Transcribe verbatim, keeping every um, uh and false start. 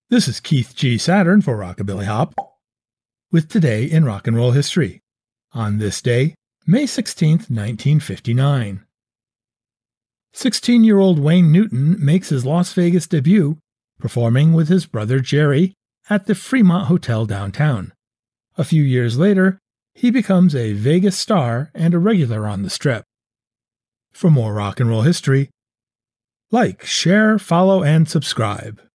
This is Keith G. Saturn for Rockabilly Hop, with Today in Rock and Roll History. On this day, May sixteenth, nineteen fifty-nine. sixteen-year-old Wayne Newton makes his Las Vegas debut, performing with his brother Jerry at the Freemont Hotel downtown. A few years later, he becomes a Vegas star and a regular on the Strip. For more rock and roll history, like, share, follow, and subscribe.